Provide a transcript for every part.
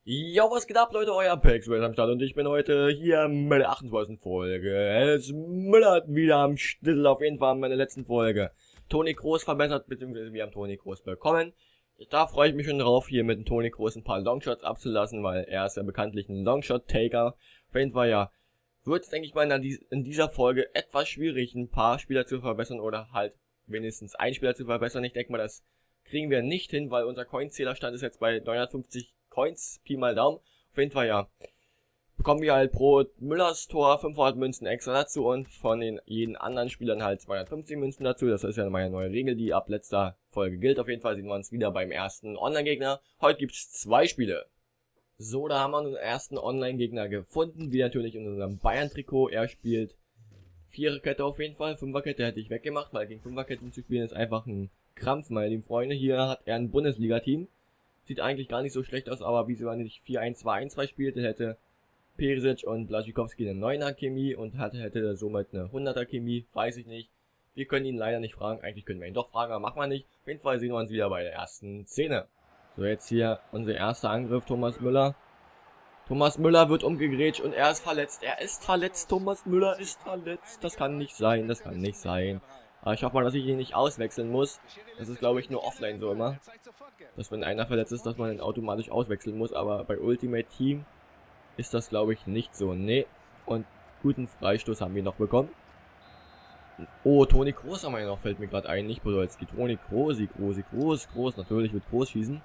Jo, was geht ab, Leute? Euer Pex am Start und ich bin heute hier mit der 28. Folge. Es müllert wieder am Stissel, auf jeden Fall meine letzten Folge. Toni Kroos verbessert, beziehungsweise wir haben Toni Kroos bekommen. Da freue ich mich schon drauf, hier mit dem Toni Kroos ein paar Longshots abzulassen, weil er ist ja bekanntlich ein Longshot-Taker. Auf jeden Fall, ja, wird es, denke ich mal, in dieser Folge etwas schwierig, ein paar Spieler zu verbessern oder halt wenigstens einen Spieler zu verbessern. Ich denke mal, das kriegen wir nicht hin, weil unser Coinzählerstand ist jetzt bei 950 Coins, Pi mal Daumen. Auf jeden Fall, ja, bekommen wir halt pro Müllers Tor 500 Münzen extra dazu und von den jeden anderen Spielern halt 250 Münzen dazu. Das ist ja meine neue Regel, die ab letzter Folge gilt. Auf jeden Fall sehen wir uns wieder beim ersten Online-Gegner. Heute gibt es 2 Spiele. So, da haben wir unseren ersten Online-Gegner gefunden, wie natürlich in unserem Bayern-Trikot. Er spielt 4er-Kette auf jeden Fall, 5er-Kette hätte ich weggemacht, weil gegen 5er-Ketten zu spielen ist einfach ein Krampf, meine lieben Freunde. Hier hat er ein Bundesliga-Team. Sieht eigentlich gar nicht so schlecht aus, aber wie sie nicht 4-1-2-1-2 spielte, hätte Perisic und Błaszczykowski eine 9er Chemie und hätte somit eine 100er Chemie, weiß ich nicht. Wir können ihn leider nicht fragen, eigentlich können wir ihn doch fragen, aber machen wir nicht. Auf jeden Fall sehen wir uns wieder bei der ersten Szene. So, jetzt hier unser erster Angriff, Thomas Müller. Thomas Müller wird umgegrätscht und er ist verletzt. Er ist verletzt, Thomas Müller ist verletzt. Das kann nicht sein, das kann nicht sein. Aber ich hoffe mal, dass ich ihn nicht auswechseln muss. Das ist, glaube ich, nur offline so immer. Dass wenn einer verletzt ist, dass man ihn automatisch auswechseln muss. Aber bei Ultimate Team ist das, glaube ich, nicht so. Nee. Und guten Freistoß haben wir noch bekommen. Oh, Toni Kroos haben wir ja noch, fällt mir gerade ein. Nicht Podolski. Toni Kroos. Natürlich wird Kroos schießen.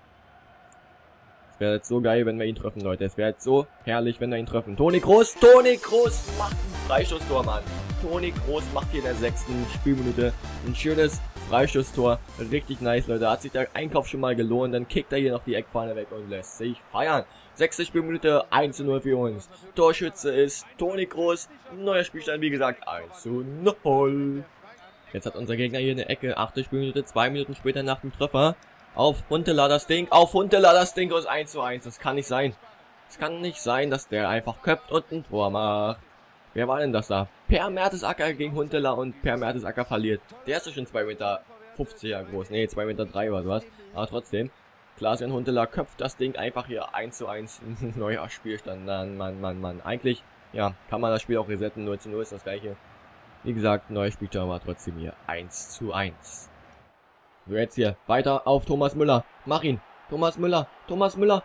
Es wäre jetzt so geil, wenn wir ihn treffen, Leute. Es wäre jetzt so herrlich, wenn wir ihn treffen. Toni Kroos macht ein Freistoßtor, Mann. Toni Kroos macht hier in der 6. Spielminute ein schönes Freistoßtor. Richtig nice, Leute. Hat sich der Einkauf schon mal gelohnt. Dann kickt er hier noch die Eckfahne weg und lässt sich feiern. 6. Spielminute, 1:0 für uns. Torschütze ist Toni Kroos. Neuer Spielstand, wie gesagt, 1:0. Jetzt hat unser Gegner hier eine Ecke. 8. Spielminute, 2 Minuten später nach dem Treffer. Auf Huntelaar das Ding. Auf Huntelaar das Ding aus 1:1. Das kann nicht sein. Es kann nicht sein, dass der einfach köpft und ein Tor macht. Wer war denn das da? Per Mertesacker gegen Huntelaar und Per Mertesacker verliert. Der ist doch schon 2,50 Meter groß. Ne, 2,3 Meter oder sowas. Aber trotzdem. Klaas-Jan Huntelaar köpft das Ding einfach hier 1:1. Neuer Spielstand. Mann. Eigentlich, ja, kann man das Spiel auch resetten. 0:0 ist das gleiche. Wie gesagt, neuer Spielstand war trotzdem hier 1:1. So, jetzt hier weiter auf Thomas Müller. Mach ihn. Thomas Müller, jawohl,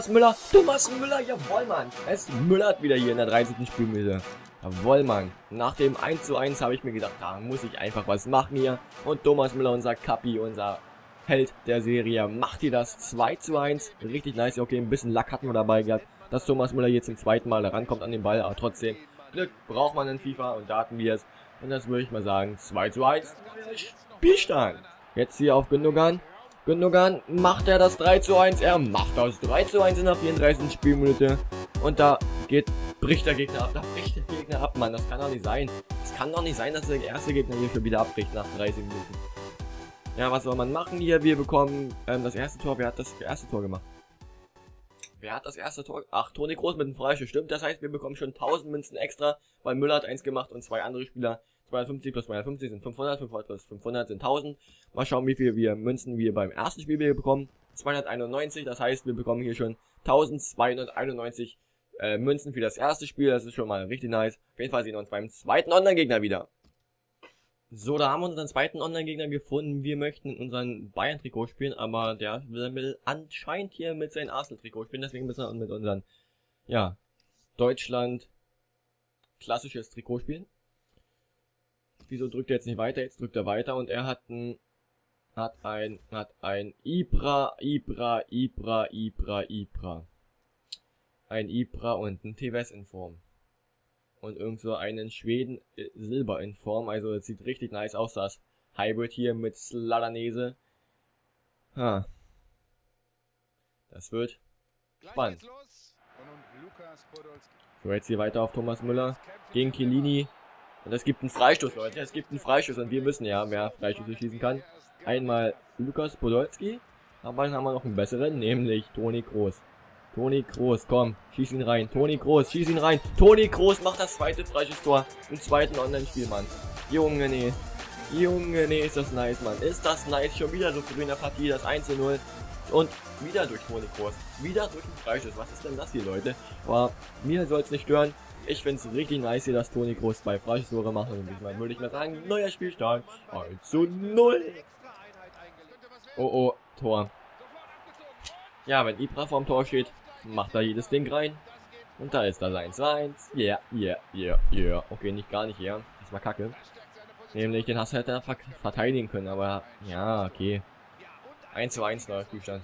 Mann. Es müllert wieder hier in der 30. Spielminute. Jawohl, Mann. Nach dem 1:1 habe ich mir gedacht, da muss ich einfach was machen hier. Und Thomas Müller, unser Kappi, unser Held der Serie, macht hier das 2:1. Richtig nice. Okay, ein bisschen Lack hatten wir dabei gehabt, dass Thomas Müller jetzt zum zweiten Mal rankommt an den Ball. Aber trotzdem, Glück braucht man in FIFA und da hatten wir es. Und das würde ich mal sagen, 2:1. Spielstand. Jetzt hier auf Gündogan. Gündogan macht er das 3:1. Er macht das 3:1 in der 34. Spielminute. Und da bricht der Gegner ab. Mann. Das kann doch nicht sein. Es kann doch nicht sein, dass der erste Gegner hier schon wieder abbricht nach 30 Minuten. Ja, was soll man machen hier? Wir bekommen das erste Tor. Wer hat das erste Tor gemacht? Ach, Toni Kroos mit dem Freistoß. Stimmt, das heißt, wir bekommen schon 1000 Münzen extra, weil Müller hat 1 gemacht und 2 andere Spieler. 250 plus 250 sind 500, 500 plus 500 sind 1000. Mal schauen, wie viel Münzen wir beim ersten Spiel bekommen. 291, das heißt, wir bekommen hier schon 1291 Münzen für das erste Spiel. Das ist schon mal richtig nice. Auf jeden Fall sehen wir uns beim zweiten Online-Gegner wieder. So, da haben wir unseren zweiten Online-Gegner gefunden. Wir möchten unseren Bayern-Trikot spielen, aber der will anscheinend hier mit seinem Arsenal-Trikot spielen. Deswegen müssen wir mit unseren, ja, Deutschland klassisches Trikot spielen. Wieso drückt er jetzt nicht weiter? Jetzt drückt er weiter und er hat ein Ibra. Ein Ibra und ein Tevez in Form. Und irgend so einen Schweden Silber in Form. Also es sieht richtig nice aus, das Hybrid hier mit Sladanese. Das wird spannend. So, jetzt hier weiter auf Thomas Müller gegen Chiellini. Und es gibt einen Freistoß, Leute. Es gibt einen Freistoß und wir müssen ja mehr Freistöße schießen kann. Einmal Lukas Podolski, aber dann haben wir noch einen besseren, nämlich Toni Kroos. Toni Kroos, komm, schieß ihn rein. Toni Kroos, schieß ihn rein. Toni Kroos macht das zweite Freistoßtor im zweiten Online-Spiel, Mann. Junge, nee, ist das nice, Mann. Ist das nice. Schon wieder so früh in der Partie, das 1:0. Und wieder durch Toni Kroos. Wieder durch den Freischuss. Was ist denn das hier, Leute? Aber mir soll es nicht stören. Ich finde es richtig nice hier, dass Toni Kroos 2 Freischusstore macht. Und ich meine, würde ich mal sagen, neuer Spielstand. 1:0. Oh, oh, Tor. Ja, wenn Ibra vorm Tor steht, macht er jedes Ding rein. Und da ist das 1:1. Yeah. Okay, gar nicht hier. Das war kacke. Nämlich, den hast du halt verteidigen können, aber ja, okay. 1:1 neuer Spielstand.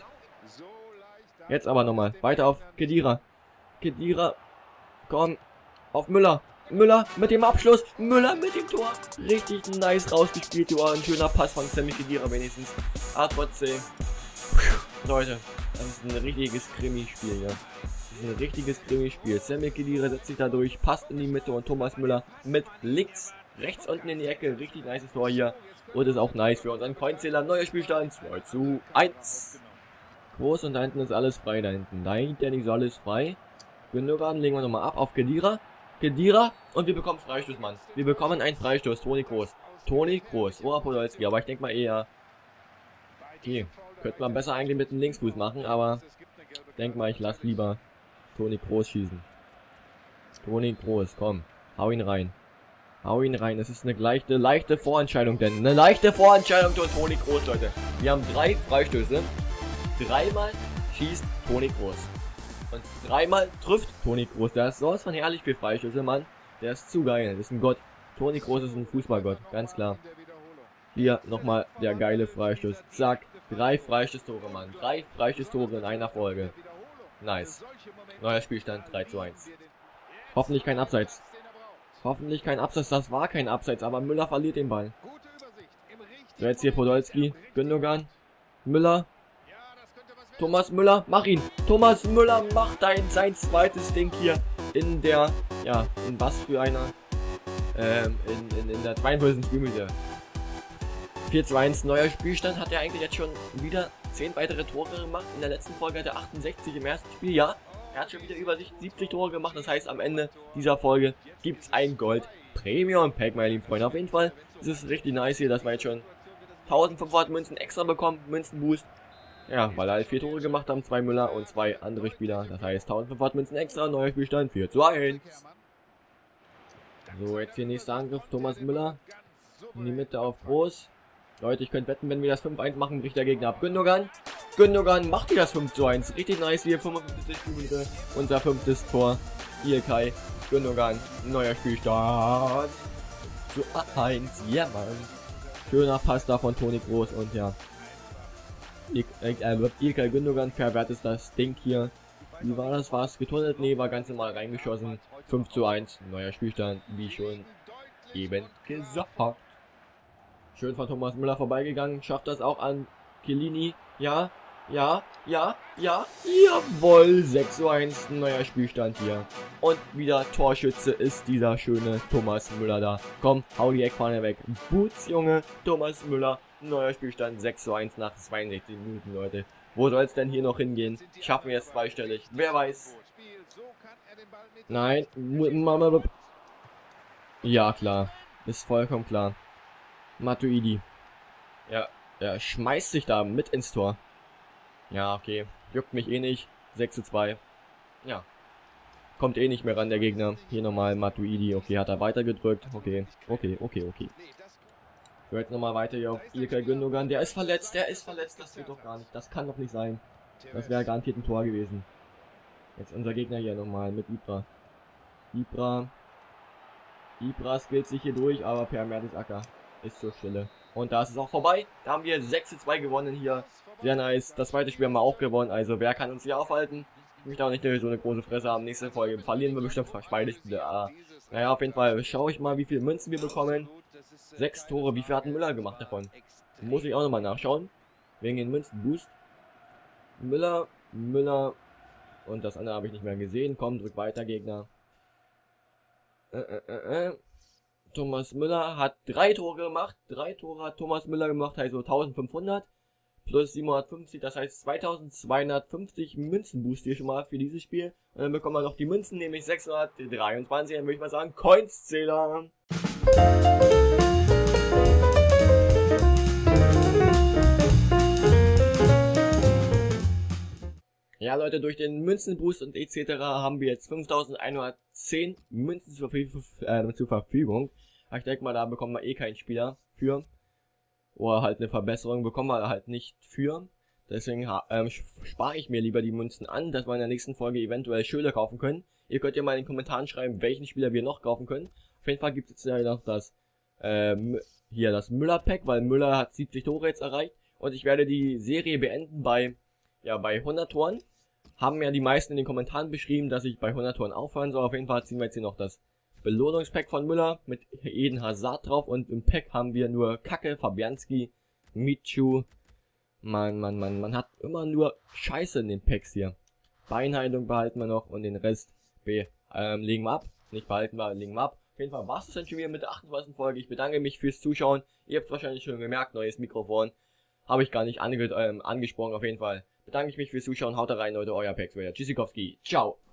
Jetzt aber nochmal. Weiter auf Khedira. Khedira. Komm. Auf Müller. Müller mit dem Abschluss. Müller mit dem Tor. Richtig nice rausgespielt. Ja, ein schöner Pass von Sami Khedira wenigstens. Aber trotzdem. Leute, das ist ein richtiges Krimi-Spiel hier. Das ist ein richtiges Krimi-Spiel. Sami Khedira setzt sich da durch, passt in die Mitte und Thomas Müller mit links, rechts unten in die Ecke. Richtig nices Tor hier. Und ist auch nice für unseren Coinzähler. Neuer Spielstand 2:1. Groß und da hinten ist alles frei. Da hinten ist alles frei. Gündogan legen wir nochmal ab auf Khedira. Khedira und wir bekommen Freistoß, Mann. Wir bekommen einen Freistoß. Toni Kroos. Toni Kroos. Oder Podolski. Aber ich denke mal eher. Okay. Könnte man besser eigentlich mit dem Linksfuß machen, aber ich denke mal, ich lasse lieber Toni Kroos schießen. Toni Kroos, komm. Hau ihn rein. Hau ihn rein. Das ist eine leichte Vorentscheidung, denn eine leichte Vorentscheidung durch Toni Kroos, Leute. Wir haben 3 Freistöße. 3-mal schießt Toni Kroos. Und 3-mal trifft Toni Kroos. Der ist sowas von herrlich für Freistöße, Mann. Der ist zu geil. Das ist ein Gott. Toni Kroos ist ein Fußballgott. Ganz klar. Hier nochmal der geile Freistoß. Zack. 3 Freistoßtore, Mann. 3 Freistoßtore in einer Folge. Nice. Neuer Spielstand 3:1. Hoffentlich kein Abseits. Hoffentlich kein Abseits. Das war kein Abseits, aber Müller verliert den Ball. So, jetzt hier Podolski. Gündogan. Müller. Thomas Müller, mach ihn. Thomas Müller macht sein zweites Ding hier in der, ja, in was für einer, in der 42. Spielminute. 4:1, neuer Spielstand. Hat er eigentlich jetzt schon wieder 10 weitere Tore gemacht. In der letzten Folge hat er 68 im ersten Spiel, ja. Er hat schon wieder über sich 70 Tore gemacht. Das heißt, am Ende dieser Folge gibt es ein Gold Premium Pack, meine lieben Freunde. Auf jeden Fall ist es richtig nice hier, dass wir jetzt schon 1500 Münzen extra bekommen. Münzenboost. Ja, weil er halt 4 Tore gemacht haben, 2 Müller und 2 andere Spieler. Das heißt 1500 Münzen extra, neuer Spielstand 4:1. So, jetzt hier nächster Angriff, Thomas Müller. In die Mitte auf Groß. Leute, ich könnte wetten, wenn wir das 5:1 machen, bricht der Gegner ab. Gündogan. Gündogan macht hier das 5:1. Richtig nice hier, 55 Minuten. Unser 5. Tor. Hier Kai. Gündogan, neuer Spielstand. 1. Ja, Mann. Schöner Pass da von Toni Kroos und ja. Ilkay Gündogan verwertet das Ding hier. Wie war das? War es getunnelt? Ne, war ganz normal reingeschossen. 5:1. Neuer Spielstand, wie schon eben gesagt. Schön von Thomas Müller vorbeigegangen. Schafft das auch an Chiellini. Ja. Jawohl. 6:1. Neuer Spielstand hier. Und wieder Torschütze ist dieser schöne Thomas Müller da. Komm, hau die Eckfahne weg. Boots, Junge. Thomas Müller. Neuer Spielstand 6:1 nach 62 Minuten, Leute. Wo soll es denn hier noch hingehen? Schaffen wir es zweistellig? Wer weiß? Nein. Ja, klar. Ist vollkommen klar. Matuidi. Ja, er schmeißt sich da mit ins Tor. Ja, okay. Juckt mich eh nicht. 6:2. Ja. Kommt eh nicht mehr ran, der Gegner. Hier nochmal Matuidi. Okay, hat er weitergedrückt. Okay. So, jetzt nochmal weiter hier auf Ilkay Gündogan. Der ist verletzt. Das geht doch gar nicht. Das kann doch nicht sein. Das wäre garantiert ein Tor gewesen. Jetzt unser Gegner hier nochmal mit Ibra. Ibra skillt sich hier durch, aber Per Mertesacker ist zur Stelle. Und da ist es auch vorbei. Da haben wir 6:2 gewonnen hier. Sehr nice. Das zweite Spiel haben wir auch gewonnen. Also wer kann uns hier aufhalten? Ich möchte auch nicht so eine große Fresse haben. Nächste Folge verlieren wir bestimmt beide Spiele. Naja, auf jeden Fall schaue ich mal, wie viele Münzen wir bekommen. 6 Tore. Wie viel hat Müller gemacht davon? Muss ich auch nochmal nachschauen. Wegen den Münzenboost. Müller. Und das andere habe ich nicht mehr gesehen. Komm, drück weiter, Gegner. Thomas Müller hat 3 Tore gemacht. 3 Tore hat Thomas Müller gemacht, also 1500 plus 750, das heißt 2250 Münzenboost hier schon mal für dieses Spiel. Und dann bekommen wir noch die Münzen, nämlich 623. Dann würde ich mal sagen, Coinszähler. Ja, Leute, durch den Münzenboost und etc. haben wir jetzt 5110 Münzen zur Verfügung. Aber ich denke mal, da bekommen wir eh keinen Spieler für. Oder halt eine Verbesserung bekommen wir halt nicht für. Deswegen spare ich mir lieber die Münzen an, dass wir in der nächsten Folge eventuell Schilder kaufen können. Ihr könnt ja mal in den Kommentaren schreiben, welchen Spieler wir noch kaufen können. Auf jeden Fall gibt es jetzt ja noch das, hier das Müller-Pack, weil Müller hat 70 Tore jetzt erreicht. Und ich werde die Serie beenden bei 100 Toren. Haben ja die meisten in den Kommentaren beschrieben, dass ich bei 100 Toren aufhören soll. Auf jeden Fall ziehen wir jetzt hier noch das Belohnungspack von Müller mit Eden Hazard drauf. Und im Pack haben wir nur Kacke, Fabianski, Michu. Man hat immer nur Scheiße in den Packs hier. Beinheilung behalten wir noch und den Rest legen wir ab. Nicht behalten wir, legen wir ab. Auf jeden Fall war es dann schon wieder mit der 28. Folge. Ich bedanke mich fürs Zuschauen. Ihr habt es wahrscheinlich schon gemerkt, neues Mikrofon. Habe ich gar nicht angesprochen, auf jeden Fall. Bedanke ich mich fürs Zuschauen. Haut rein, Leute, euer Paxwader. Tschüssikowski. Ciao.